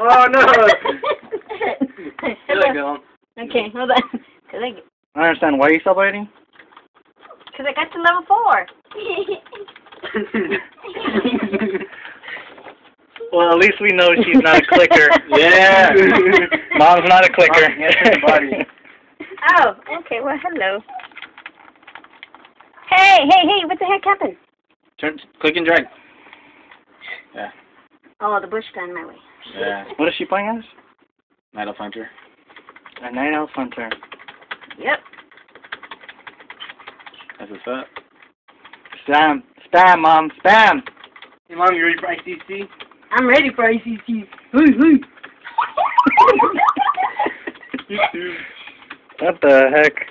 Oh no! Here I go. Okay, hold on. I don't understand. Why are you celebrating? Because I got to level 4. Well, at least we know she's not a clicker. Yeah. Mom's not a clicker. Oh, okay. Well, hello. Hey, what the heck happened? Click and drag. Yeah. Oh, the bush got in my way. Yeah. What is she playing as? Night Elf Hunter. A night elf hunter. Yep. That's what's up. Spam. Spam, Mom. Spam. Hey, Mom, you ready for ICC? I'm ready for ACC. What the heck?